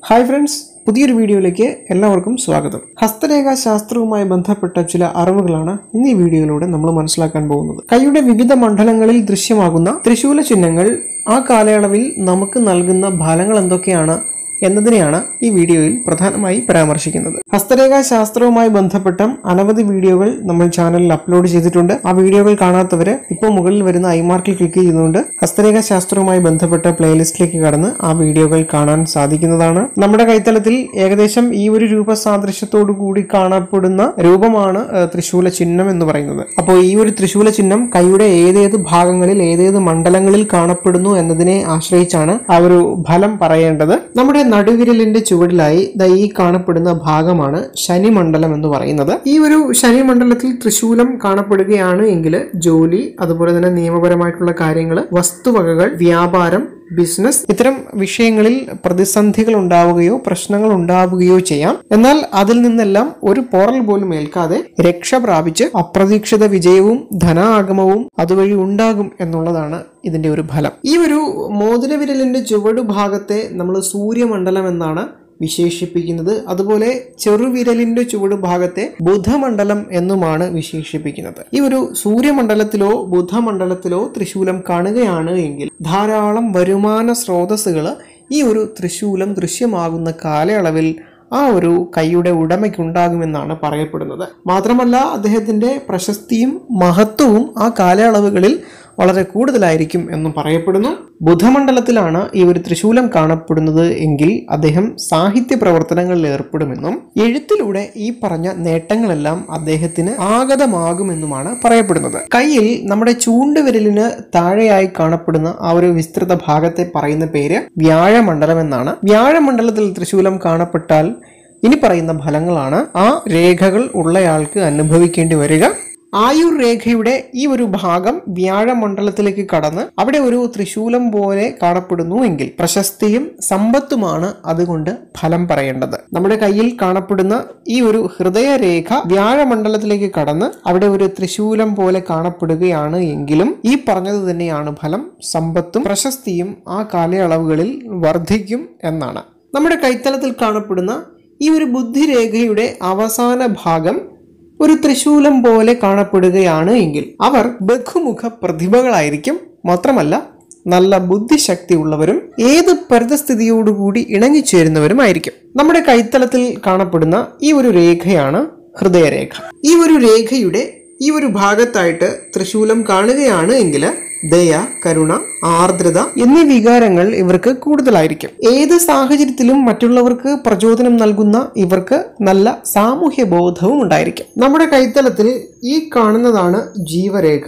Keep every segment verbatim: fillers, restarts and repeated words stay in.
Hi friends, പുതിയൊരു വീഡിയോയിലേക്ക് എല്ലാവർക്കും സ്വാഗതം. ഹസ്തരേഖാ ശാസ്ത്രവുമായി ബന്ധപ്പെട്ട ചില അറിവുകളാണ് ഇന്ന് ഈ വീഡിയോയിലൂടെ നമ്മൾ മനസ്സിലാക്കാൻ പോകുന്നത്. കൈയുടെ വിവിധ മണ്ഡലങ്ങളിൽ ദൃശ്യമാകുന്ന ത്രിശൂല ചിഹ്നങ്ങൾ ആ കാലയളവിൽ നമുക്ക് നൽകുന്ന ഫലങ്ങൾ എന്തൊക്കെയാണ് എന്നതിനെയാണ് ഈ വീഡിയോയിൽ പ്രധാനമായി പരാമർശിക്കുന്നത്. ഹസ്തരേഖാ ശാസ്ത്രവുമായി ബന്ധപ്പെട്ട അനവധി വീഡിയോകൾ നമ്മൾ ചാനലിൽ അപ്ലോഡ് ചെയ്തിട്ടുണ്ട്. ആ വീഡിയോകൾ കാണാത്തവര് ഇപ്പോൾ മുകളിൽ വരുന്ന ഐ മാർക്കിൽ ക്ലിക്ക് ചെയ്തുകൊണ്ട് ഹസ്തരേഖാ ശാസ്ത്രവുമായി ബന്ധപ്പെട്ട പ്ലേലിസ്റ്റിലേക്ക് കടന്ന് ആ വീഡിയോകൾ കാണാൻ സാധിക്കുന്നതാണ്. നമ്മുടെ കൈത്തലത്തിൽ ഏകദേശം ഈ ഒരു രൂപസാദൃശ്യത്തോടു കൂടി കാണപ്പെടുന്ന രൂപമാണ് ത്രിശൂല ചിഹ്നം എന്ന് പറയുന്നത്. അപ്പോൾ ഈ ഒരു ത്രിശൂല ചിഹ്നം കൈയുടെ ഏതേത് ഭാഗങ്ങളിൽ ഏതേത് മണ്ഡലങ്ങളിൽ കാണപ്പെടുന്നു എന്നതിനെ ആശ്രയിച്ചാണ് ആ ഒരു ഫലം പറയേണ്ടത്. നമ്മുടെ നടുവിരലിന്റെ ചുവടിലായി ഈ കാണപ്പെടുന്ന ഭാഗമാണ് ശനിമണ്ഡലം എന്ന് പറയുന്നത്. ഈ ഒരു ശനിമണ്ഡലത്തിൽ ത്രിശൂലം കാണപ്പെടുകയാണ് എങ്കിൽ ജോലി, അതുപോലെ തന്നെ നിയമപരമായിട്ടുള്ള കാര്യങ്ങൾ, വസ്തുവകകൾ, വ്യാപാരം, ബിസിനസ്, ഇത്തരം വിഷയങ്ങളിൽ പ്രതിസന്ധികൾ ഉണ്ടാവുകയോ പ്രശ്നങ്ങൾ ഉണ്ടാവുകയോ ചെയ്യാം. എന്നാൽ അതിൽ നിന്നെല്ലാം ഒരു പോറൽ പോലും ഏൽക്കാതെ രക്ഷ പ്രാപിച്ച് അപ്രതീക്ഷിത വിജയവും ധനാഗമവും അതുവഴി ഉണ്ടാകും എന്നുള്ളതാണ് ഇതിന്റെ ഒരു ഫലം. ഈ ഒരു മോതിരവിരലിന്റെ ചുവടു ഭാഗത്തെ നമ്മൾ സൂര്യമണ്ഡലം എന്നാണ് വിശേഷിപ്പിക്കുന്നത്. അതുപോലെ ചെറുവിരലിന്റെ ചുവടു ഭാഗത്തെ ബുധമണ്ഡലം എന്നുമാണ് വിശേഷിപ്പിക്കുന്നത്. ഈ ഒരു സൂര്യമണ്ഡലത്തിലോ ബുധമണ്ഡലത്തിലോ ത്രിശൂലം കാണുകയാണ് എങ്കിൽ ധാരാളം വരുമാന സ്രോതസ്സുകൾ ഈ ഒരു ത്രിശൂലം ദൃശ്യമാകുന്ന കാലയളവിൽ ആ ഒരു കൈയുടെ ഉടമയ്ക്കുണ്ടാകുമെന്നാണ് പറയപ്പെടുന്നത്. മാത്രമല്ല അദ്ദേഹത്തിന്റെ പ്രശസ്തിയും മഹത്വവും ആ കാലയളവുകളിൽ വളരെ കൂടുതലായിരിക്കും എന്നും പറയപ്പെടുന്നു. ബുധമണ്ഡലത്തിലാണ് ഈ ഒരു ത്രിശൂലം കാണപ്പെടുന്നത് എങ്കിൽ അദ്ദേഹം സാഹിത്യ പ്രവർത്തനങ്ങളിൽ ഏർപ്പെടുമെന്നും എഴുത്തിലൂടെ ഈ പറഞ്ഞ നേട്ടങ്ങളെല്ലാം അദ്ദേഹത്തിന് ആഗതമാകുമെന്നുമാണ് പറയപ്പെടുന്നത്. കയ്യിൽ നമ്മുടെ ചൂണ്ടുവിരലിന് താഴെയായി കാണപ്പെടുന്ന ആ ഒരു വിസ്തൃത ഭാഗത്തെ പറയുന്ന പേര് വ്യാഴമണ്ഡലം എന്നാണ്. വ്യാഴമണ്ഡലത്തിൽ ത്രിശൂലം കാണപ്പെട്ടാൽ ഇനി പറയുന്ന ഫലങ്ങളാണ് ആ രേഖകൾ ഉള്ളയാൾക്ക് അനുഭവിക്കേണ്ടി വരിക. ആയുർ രേഖയുടെ ഈ ഒരു ഭാഗം വ്യാഴമണ്ഡലത്തിലേക്ക് കടന്ന് അവിടെ ഒരു ത്രിശൂലം പോലെ കാണപ്പെടുന്നു എങ്കിൽ പ്രശസ്തിയും സമ്പത്തുമാണ് അതുകൊണ്ട് ഫലം പറയേണ്ടത്. നമ്മുടെ കയ്യിൽ കാണപ്പെടുന്ന ഈ ഒരു ഹൃദയരേഖ വ്യാഴമണ്ഡലത്തിലേക്ക് കടന്ന് അവിടെ ഒരു ത്രിശൂലം പോലെ കാണപ്പെടുകയാണ് എങ്കിലും ഈ പറഞ്ഞത് തന്നെയാണ് ഫലം. സമ്പത്തും പ്രശസ്തിയും ആ കാലയളവുകളിൽ വർദ്ധിക്കും എന്നാണ്. നമ്മുടെ കൈത്തലത്തിൽ കാണപ്പെടുന്ന ഈ ഒരു ബുദ്ധിരേഖയുടെ അവസാന ഭാഗം ഒരു ത്രിശൂലം പോലെ കാണപ്പെടുകയാണ് എങ്കിൽ അവർ ബഹുമുഖ പ്രതിഭകളായിരിക്കും. മാത്രമല്ല നല്ല ബുദ്ധിശക്തി ഉള്ളവരും ഏത് പരിതസ്ഥിതിയോടുകൂടി ഇണങ്ങിച്ചേരുന്നവരുമായിരിക്കും. നമ്മുടെ കൈത്തലത്തിൽ കാണപ്പെടുന്ന ഈ ഒരു രേഖയാണ് ഹൃദയരേഖ. ഈ ഒരു രേഖയുടെ ഈ ഒരു ഭാഗത്തായിട്ട് ത്രിശൂലം കാണുകയാണ് എങ്കിൽ ദയ, കരുണ, ആർദ്രത എന്നീ വികാരങ്ങൾ ഇവർക്ക് കൂടുതലായിരിക്കും. ഏത് സാഹചര്യത്തിലും മറ്റുള്ളവർക്ക് പ്രചോദനം നൽകുന്ന ഇവർക്ക് നല്ല സാമൂഹ്യ ബോധവും ഉണ്ടായിരിക്കും. നമ്മുടെ കൈത്തലത്തിൽ ഈ കാണുന്നതാണ് ജീവരേഖ.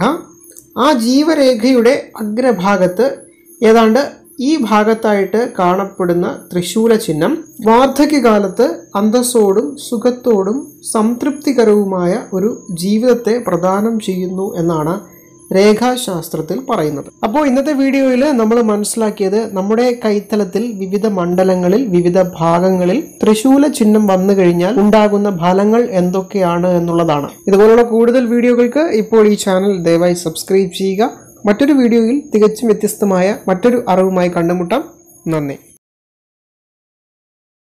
ആ ജീവരേഖയുടെ അഗ്രഭാഗത്ത് ഏതാണ്ട് ഈ ഭാഗത്തായിട്ട് കാണപ്പെടുന്ന ത്രിശൂല ചിഹ്നം വാർദ്ധക്യകാലത്ത് അന്തസ്സോടും സുഖത്തോടും സംതൃപ്തികരവുമായ ഒരു ജീവിതത്തെ പ്രദാനം ചെയ്യുന്നു എന്നാണ് രേഖാശാസ്ത്രത്തിൽ പറയുന്നത്. അപ്പോൾ ഇന്നത്തെ വീഡിയോയിൽ നമ്മൾ മനസ്സിലാക്കിയത് നമ്മുടെ കൈത്തലത്തിൽ വിവിധ മണ്ഡലങ്ങളിൽ വിവിധ ഭാഗങ്ങളിൽ ത്രിശൂല ചിഹ്നം വന്നു കഴിഞ്ഞാൽ ഉണ്ടാകുന്ന ഫലങ്ങൾ എന്തൊക്കെയാണ് എന്നുള്ളതാണ്. ഇതുപോലുള്ള കൂടുതൽ വീഡിയോകൾക്ക് ഇപ്പോൾ ഈ ചാനൽ ദയവായി സബ്സ്ക്രൈബ് ചെയ്യുക. മറ്റൊരു വീഡിയോയിൽ തികച്ചും വ്യത്യസ്തമായ മറ്റൊരു അറിവുമായി കണ്ടുമുട്ടാം. നന്ദി.